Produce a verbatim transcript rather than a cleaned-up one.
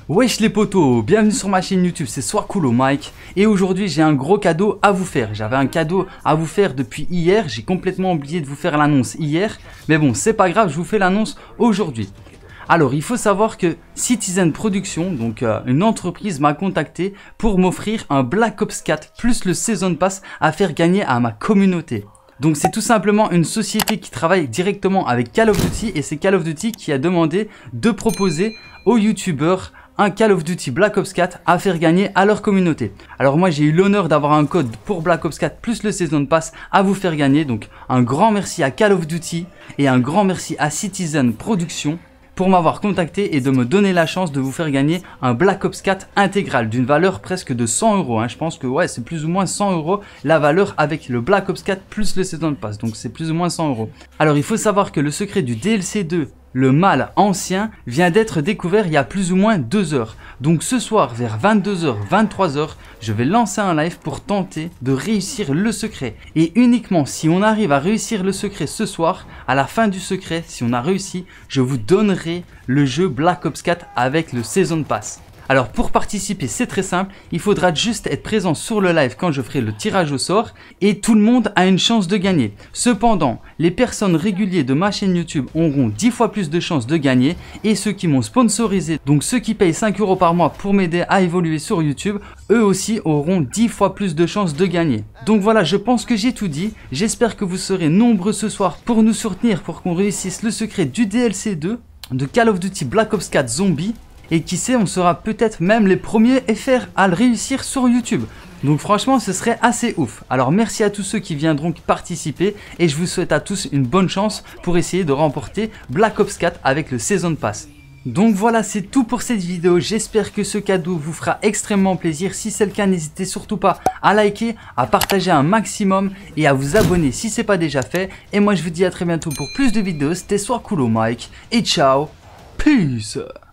Wesh les potos, bienvenue sur ma chaîne YouTube, c'est Soiscoolo Mike. Et aujourd'hui j'ai un gros cadeau à vous faire. J'avais un cadeau à vous faire depuis hier, j'ai complètement oublié de vous faire l'annonce hier. Mais bon, c'est pas grave, je vous fais l'annonce aujourd'hui. Alors il faut savoir que Citizen Productions, donc euh, une entreprise, m'a contacté pour m'offrir un Black Ops quatre plus le Season Pass à faire gagner à ma communauté. Donc c'est tout simplement une société qui travaille directement avec Call of Duty et c'est Call of Duty qui a demandé de proposer aux youtubeurs un Call of Duty Black Ops quatre à faire gagner à leur communauté. Alors moi j'ai eu l'honneur d'avoir un code pour Black Ops quatre plus le Season Pass à vous faire gagner. Donc un grand merci à Call of Duty et un grand merci à Citizen Productions pour m'avoir contacté et de me donner la chance de vous faire gagner un Black Ops quatre intégral d'une valeur presque de cent euros. Hein. Je pense que ouais, c'est plus ou moins cent euros la valeur avec le Black Ops quatre plus le Season Pass. Donc c'est plus ou moins cent euros. Alors il faut savoir que le secret du D L C deux, le mâle ancien, vient d'être découvert il y a plus ou moins deux heures. Donc ce soir vers vingt-deux heures, vingt-trois heures, je vais lancer un live pour tenter de réussir le secret. Et uniquement si on arrive à réussir le secret ce soir, à la fin du secret, si on a réussi, je vous donnerai le jeu Black Ops quatre avec le Season Pass. Alors pour participer c'est très simple, il faudra juste être présent sur le live quand je ferai le tirage au sort et tout le monde a une chance de gagner. Cependant, les personnes régulières de ma chaîne YouTube auront dix fois plus de chances de gagner et ceux qui m'ont sponsorisé, donc ceux qui payent cinq euros par mois pour m'aider à évoluer sur YouTube, eux aussi auront dix fois plus de chances de gagner. Donc voilà, je pense que j'ai tout dit, j'espère que vous serez nombreux ce soir pour nous soutenir pour qu'on réussisse le secret du D L C deux de Call of Duty Black Ops quatre Zombie. Et qui sait, on sera peut-être même les premiers F R à le réussir sur YouTube. Donc franchement, ce serait assez ouf. Alors merci à tous ceux qui viendront participer et je vous souhaite à tous une bonne chance pour essayer de remporter Black Ops quatre avec le Season Pass. Donc voilà, c'est tout pour cette vidéo. J'espère que ce cadeau vous fera extrêmement plaisir. Si c'est le cas, n'hésitez surtout pas à liker, à partager un maximum et à vous abonner si ce n'est pas déjà fait. Et moi, je vous dis à très bientôt pour plus de vidéos. C'était Soiscoolo Mike et ciao, peace.